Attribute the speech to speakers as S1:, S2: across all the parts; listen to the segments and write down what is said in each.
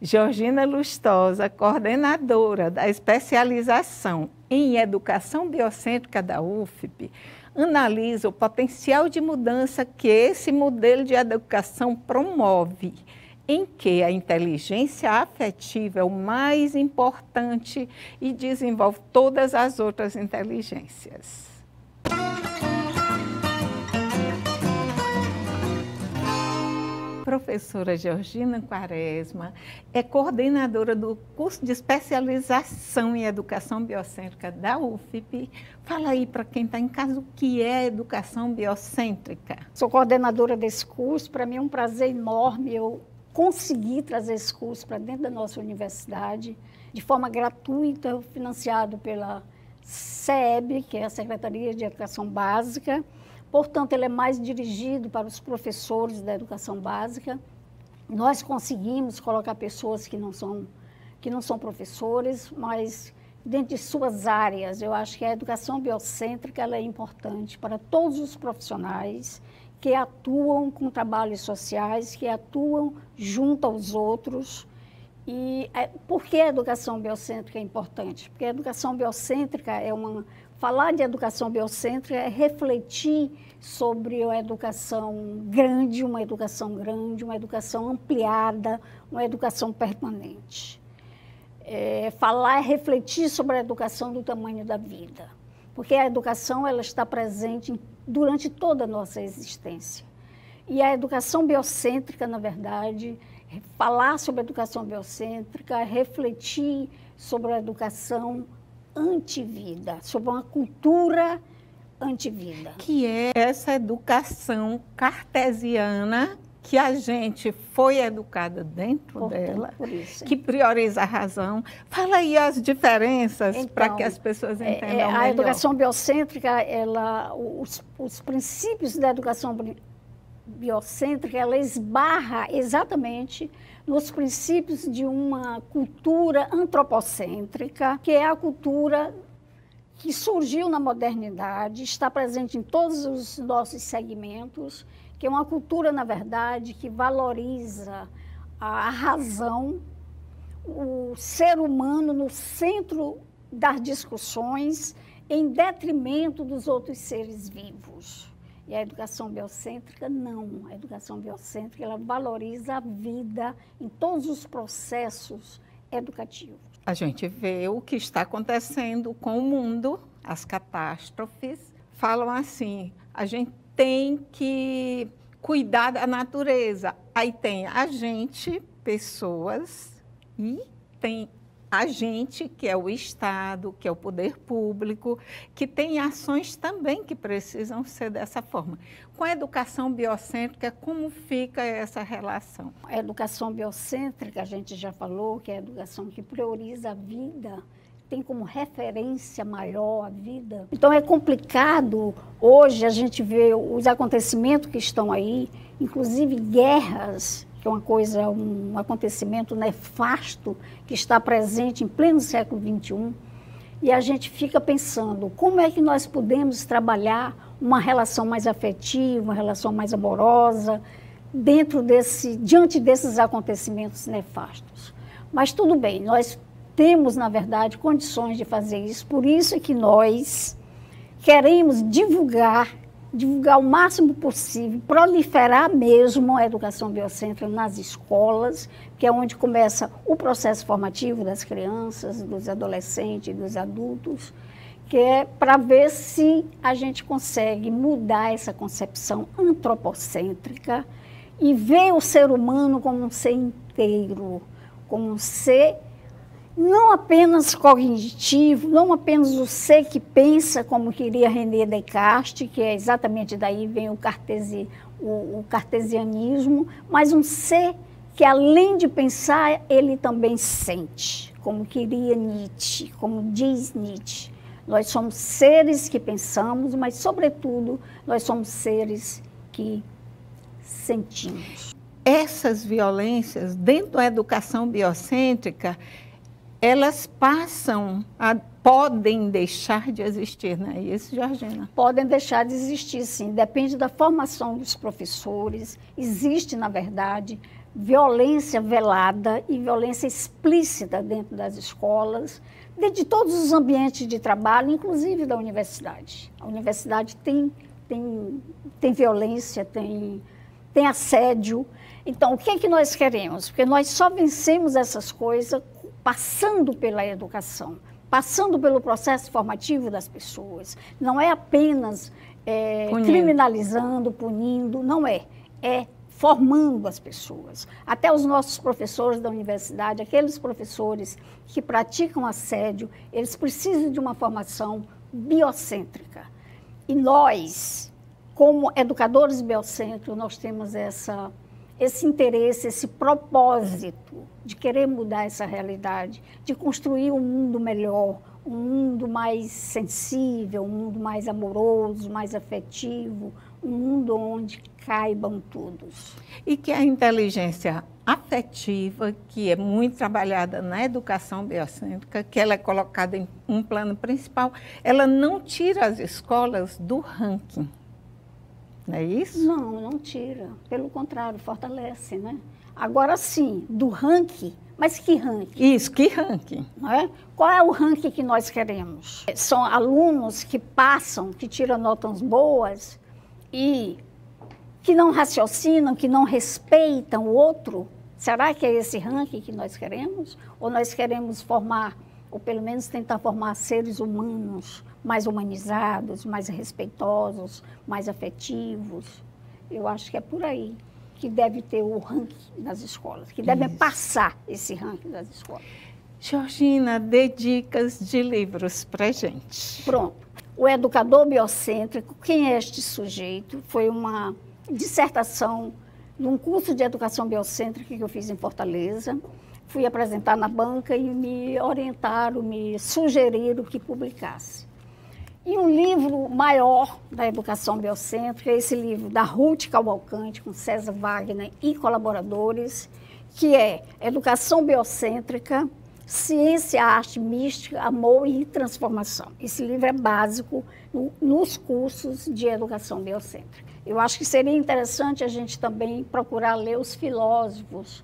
S1: Georgina Lustosa, coordenadora da especialização em Educação Biocêntrica da UFPE, analisa o potencial de mudança que esse modelo de educação promove, em que a inteligência afetiva é o mais importante e desenvolve todas as outras inteligências. Professora Georgina Quaresma é coordenadora do curso de especialização em Educação Biocêntrica da UFPE. Fala aí para quem está em casa o que é Educação Biocêntrica.
S2: Sou coordenadora desse curso, para mim é um prazer enorme eu conseguir trazer esse curso para dentro da nossa universidade, de forma gratuita, financiado pela SEB, que é a Secretaria de Educação Básica. Portanto, ele é mais dirigido para os professores da educação básica. Nós conseguimos colocar pessoas que não são professores, mas dentro de suas áreas. Eu acho que a educação biocêntrica ela é importante para todos os profissionais que atuam com trabalhos sociais, que atuam junto aos outros. E por que a educação biocêntrica é importante? Porque a educação biocêntrica falar de educação biocêntrica é refletir sobre a educação grande, uma educação ampliada, uma educação permanente. Falar é refletir sobre a educação do tamanho da vida, porque a educação ela está presente durante toda a nossa existência. E a educação biocêntrica, na verdade, falar sobre a educação biocêntrica é refletir sobre a educação antivida, sobre uma cultura antivida.
S1: Que é essa educação cartesiana que a gente foi educada dentro dela, que prioriza a razão. Fala aí as diferenças para que as pessoas entendam melhor.
S2: A educação biocêntrica, os princípios da educação biocêntrica, ela esbarra exatamente nos princípios de uma cultura antropocêntrica, que é a cultura que surgiu na modernidade, está presente em todos os nossos segmentos, que é uma cultura, na verdade, que valoriza a razão, o ser humano no centro das discussões, em detrimento dos outros seres vivos. E a educação biocêntrica, não. A educação biocêntrica, ela valoriza a vida em todos os processos educativos.
S1: A gente vê o que está acontecendo com o mundo, as catástrofes. Falam assim, a gente tem que cuidar da natureza. Aí tem a gente, pessoas, e tem a gente, que é o Estado, que é o poder público, que tem ações também que precisam ser dessa forma. Com a educação biocêntrica, como fica essa relação?
S2: A educação biocêntrica, a gente já falou, que é a educação que prioriza a vida, tem como referência maior a vida. Então é complicado, hoje a gente vê os acontecimentos que estão aí, inclusive guerras, que é um acontecimento nefasto que está presente em pleno século XXI, e a gente fica pensando como é que nós podemos trabalhar uma relação mais afetiva, uma relação mais amorosa, diante desses acontecimentos nefastos. Mas tudo bem, nós temos, na verdade, condições de fazer isso, por isso é que nós queremos divulgar o máximo possível, proliferar mesmo a educação biocêntrica nas escolas, que é onde começa o processo formativo das crianças, dos adolescentes, dos adultos, que é para ver se a gente consegue mudar essa concepção antropocêntrica e ver o ser humano como um ser inteiro, como um ser não apenas cognitivo, não apenas o ser que pensa, como queria René Descartes, que é exatamente daí vem o cartesianismo, mas um ser que, além de pensar, ele também sente, como queria Nietzsche, como diz Nietzsche. Nós somos seres que pensamos, mas, sobretudo, nós somos seres que sentimos.
S1: Essas violências, dentro da educação biocêntrica, elas podem deixar de existir, não é isso, Georgina?
S2: Podem deixar de existir, sim. Depende da formação dos professores. Existe, na verdade, violência velada e violência explícita dentro das escolas, dentro de todos os ambientes de trabalho, inclusive da universidade. A universidade tem violência, tem assédio. Então, o que é que nós queremos? Porque nós só vencemos essas coisas passando pela educação, passando pelo processo formativo das pessoas. Não é apenas criminalizando, punindo, não é. É formando as pessoas. Até os nossos professores da universidade, aqueles professores que praticam assédio, eles precisam de uma formação biocêntrica. E nós, como educadores biocêntricos, nós temos esse interesse, esse propósito de querer mudar essa realidade, de construir um mundo melhor, um mundo mais sensível, um mundo mais amoroso, mais afetivo, um mundo onde caibam todos.
S1: E que a inteligência afetiva, que é muito trabalhada na educação biocêntrica, que ela é colocada em um plano principal, ela não tira as escolas do ranking. Não é isso?
S2: Não tira. Pelo contrário, fortalece, né? Agora sim, do ranking, mas que ranking?
S1: Isso, que ranking?
S2: Não é? Qual é o ranking que nós queremos? São alunos que passam, que tiram notas boas e que não raciocinam, que não respeitam o outro? Será que é esse ranking que nós queremos? Ou nós queremos formar, ou pelo menos tentar formar seres humanos mais humanizados, mais respeitosos, mais afetivos? Eu acho que é por aí que deve ter o ranking das escolas, que devem passar esse ranking das escolas.
S1: Georgina, dê dicas de livros para gente.
S2: Pronto. O Educador Biocêntrico, quem é este sujeito? Foi uma dissertação de um curso de educação biocêntrica que eu fiz em Fortaleza. Fui apresentar na banca e me orientaram, me sugeriram que publicasse. E um livro maior da educação biocêntrica, esse livro da Ruth Cavalcante, com César Wagner e colaboradores, que é Educação Biocêntrica, Ciência, Arte, Mística, Amor e Transformação. Esse livro é básico nos cursos de educação biocêntrica. Eu acho que seria interessante a gente também procurar ler os filósofos,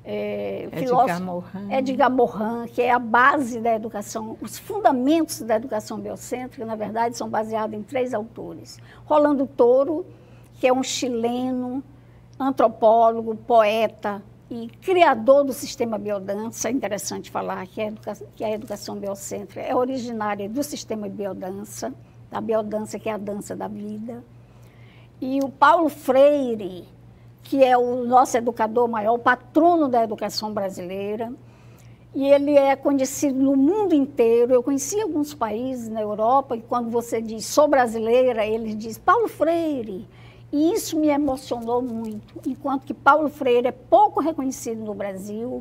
S2: Edgar Morin, que é a base da educação, os fundamentos da educação biocêntrica, na verdade, são baseados em 3 autores. Rolando Toro, que é um chileno, antropólogo, poeta e criador do sistema biodança. É interessante falar que a educação biocêntrica é originária do sistema biodança, da biodança, que é a dança da vida. E o Paulo Freire, que é o nosso educador maior, o patrono da educação brasileira, e ele é conhecido no mundo inteiro. Eu conheci alguns países na Europa, e quando você diz sou brasileira, ele diz Paulo Freire, e isso me emocionou muito, enquanto que Paulo Freire é pouco reconhecido no Brasil.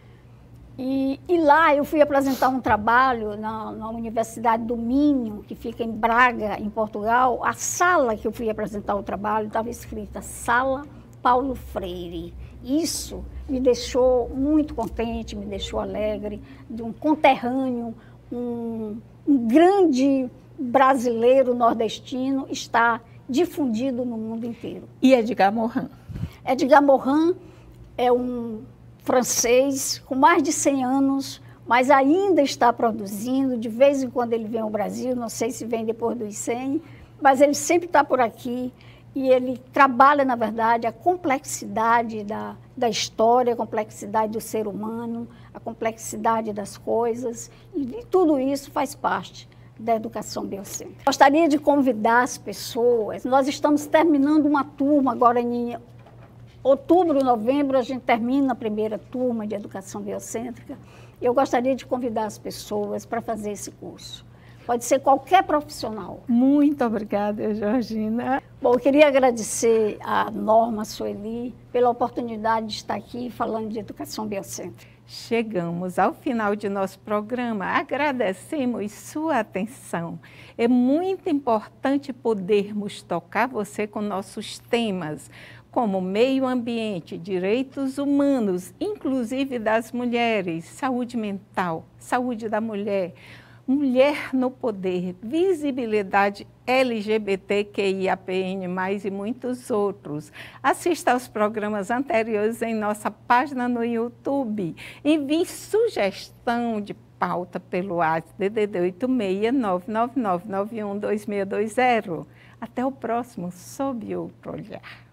S2: E lá eu fui apresentar um trabalho na Universidade do Minho, que fica em Braga, em Portugal. A sala que eu fui apresentar o trabalho estava escrita Sala Paulo Freire. Isso me deixou muito contente, me deixou alegre, de um conterrâneo, um grande brasileiro nordestino está difundido no mundo inteiro.
S1: E Edgar Morin?
S2: Edgar Morin é um francês com mais de 100 anos, mas ainda está produzindo. De vez em quando ele vem ao Brasil, não sei se vem depois dos 100, mas ele sempre está por aqui. E ele trabalha, na verdade, a complexidade da história, a complexidade do ser humano, a complexidade das coisas, e tudo isso faz parte da educação biocêntrica. Gostaria de convidar as pessoas, nós estamos terminando uma turma agora em outubro, novembro, a gente termina a primeira turma de educação biocêntrica. Eu gostaria de convidar as pessoas para fazer esse curso. Pode ser qualquer profissional.
S1: Muito obrigada, Georgina.
S2: Bom, eu queria agradecer a Norma Sueli pela oportunidade de estar aqui falando de educação biocêntrica.
S1: Chegamos ao final de nosso programa. Agradecemos sua atenção. É muito importante podermos tocar você com nossos temas, como meio ambiente, direitos humanos, inclusive das mulheres, saúde mental, saúde da mulher, Mulher no Poder, Visibilidade LGBTQIAPN+, e muitos outros. Assista aos programas anteriores em nossa página no YouTube. Envie sugestão de pauta pelo WhatsApp DDD 86 999912620. Até o próximo, Sob Outro Olhar.